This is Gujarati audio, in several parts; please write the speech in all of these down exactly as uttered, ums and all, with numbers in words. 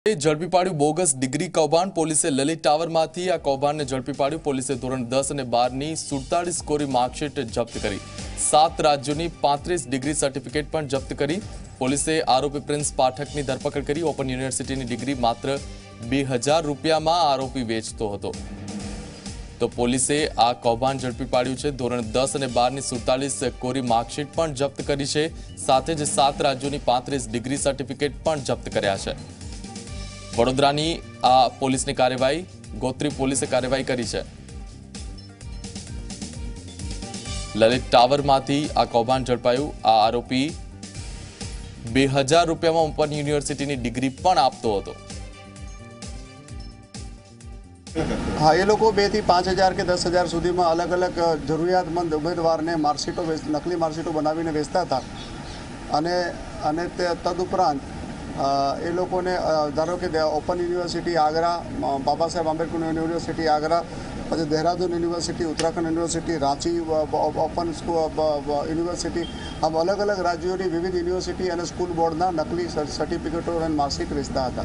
ઝડપી પાડ્યું બોગસ ડિગ્રી કૌભાંડ। પોલીસે લલિત ટાવરમાંથી આ કૌભાંડને ઝડપી પાડ્યું। પોલીસે ધોરણ દસ અને બાર ની સુડતાલીસ કોરી માર્કશીટ જપ્ત કરી। સાત રાજ્યોની પાંત્રીસ ડિગ્રી સર્ટિફિકેટ પણ જપ્ત કરી। પોલીસે આરોપી પ્રિન્સ પાઠકની ધરપકડ કરી। ઓપન યુનિવર્સિટીની ડિગ્રી માત્ર બે હજાર રૂપિયામાં આરોપી વેચતો હતો। તો પોલીસે આ કૌભાંડ ઝડપી પાડ્યું છે। ધોરણ દસ અને બાર ની સુડતાલીસ કોરી માર્કશીટ પણ જપ્ત કરી છે। સાથે જ સાત રાજ્યોની પાંત્રીસ ડિગ્રી સર્ટિફિકેટ પણ જપ્ત કર્યા છે। વડોદરાની આ પોલીસની કાર્યવાહી ગોત્રી પોલીસે કાર્યવાહી કરી છે। લલિત ટાવરમાંથી આ કૌભાંડ ઝડપાયું। આ આરોપી બે હજાર રૂપિયામાં ઓપન યુનિવર્સિટીની ડિગ્રી પણ આપતો હતો। हाँ, ये लोग बे थी पांच हज़ार के दस हज़ार सुधी में अलग अलग जरूरियातमंद उम्मीदवार ने मार्कशीटों नकली मार्कशीटों बनावीने वेचता था। अने अने तदुपरांत ए लोगों ने धारो के open university Agra, Baba Saheb Ambedkar university Agra, पीछे Dehradun university, Uttarakhand university, Ranchi open university, आम अलग अलग राज्यों की विविध यूनिवर्सिटी और स्कूल बोर्डना नकली सर्टिफिकेटों और मार्कशीट वेचता था।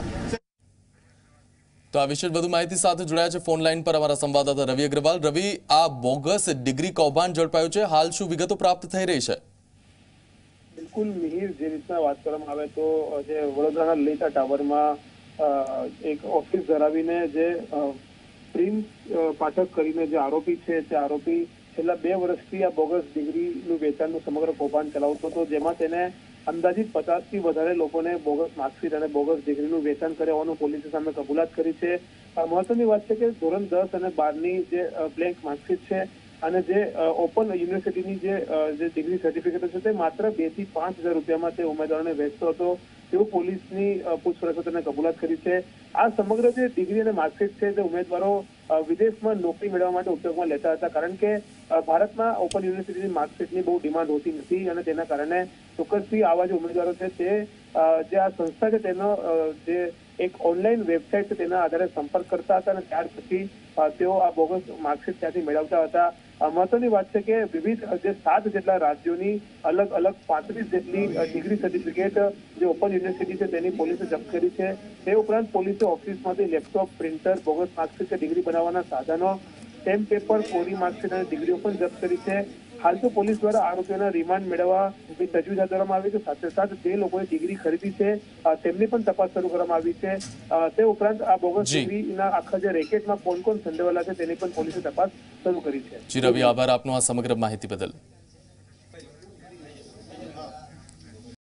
तो आ विषय વધુ માહિતી સાથે જોડાયા છે ફોન લાઈન પર અમારા સંવાદદાતા રવિ અગ્રવાલ। રવિ, આ બોગસ ડિગ્રી કૌભાંડ ઝડપાયું છે, હાલ શું વિગતો પ્રાપ્ત થઈ રહી છે? બિલકુલ મિહિર, જે રીતના વાત કરવામાં આવે તો જે વડોદરાના લલિતા ટાવરમાં એક ઓફિસ ધરાવીને જે પ્રિન્સ પાઠક કરીને જે આરોપી છે તે આરોપી છેલ્લા બે વર્ષથી આ બોગસ ડિગ્રીનું વેચાણનું સમગ્ર કૌભાંડ ચલાવતો હતો, જેમાં તેને અંદાજિત પચાસ થી વધારે લોકોને બોગસ માર્કશીટ અને બોગસ ડિગ્રીનું વેચાણ કર્યા હોવાનું પોલીસે સામે કબૂલાત કરી છે। મહત્વની વાત છે કે ધોરણ દસ અને બારની જે બ્લેન્ક માર્કશીટ છે અને જે ઓપન યુનિવર્સિટીની જે જે ડિગ્રી સર્ટિફિકેટ છે તે માત્ર બે થી પાંચ હજાર રૂપિયામાં તે ઉમેદવારોને વેચતો હતો તેવું પોલીસની પૂછપરછમાં તેને કબૂલાત કરી છે। આ સમગ્ર જે ડિગ્રી અને માર્કશીટ છે તે ઉમેદવારો વિદેશમાં નોકરી મેળવવા માટે ઉપયોગમાં લેતા હતા, કારણ કે ભારતમાં ઓપન યુનિવર્સિટીની માર્કશીટની બહુ ડિમાન્ડ હોતી નથી અને તેના કારણે ચોક્કસથી આવા જે ઉમેદવારો છે તે જે આ સંસ્થા છે તેનો જે એક ઓનલાઈન વેબસાઇટ છે તેના આધારે સંપર્ક કરતા હતા અને ત્યાર પછી તેઓ આ બોગસ માર્કશીટ ત્યાંથી મેળવતા હતા। મહત્વની વાત છે કે વિવિધ જે સાત જેટલા રાજ્યોની અલગ અલગ પાંત્રીસ જેટલી ડિગ્રી સર્ટિફિકેટ જે ઓપન યુનિવર્સિટી છે તેની પોલીસે જપ્ત કરી છે। તે ઉપરાંત પોલીસે ઓફિસમાંથી લેપટોપ, પ્રિન્ટર, બોગસ માર્કશીટ કે ડિગ્રી બનાવવાના સાધનો, સ્ટેમ્પ પેપર, કોરી માર્કશીટ અને ડિગ્રીઓ પણ જપ્ત કરી છે। હાલ તો પોલીસ દ્વારા આરોપીઓના રિમાન્ડ મેળવવા તજવીજ હાથ ધરવામાં આવી છે। સાથે સાથે જે લોકોએ ડિગ્રી ખરીદી છે તેમની પણ તપાસ શરૂ કરવામાં આવી છે। તે ઉપરાંત આ બોગસ ડિગ્રીના આખા જે રેકેટમાં કોણ કોણ સંડોવાયેલા છે તેની પણ પોલીસે તપાસ શરૂ કરી છે। જી રવિ, આભાર આપનો આ સમગ્ર માહિતી બદલ।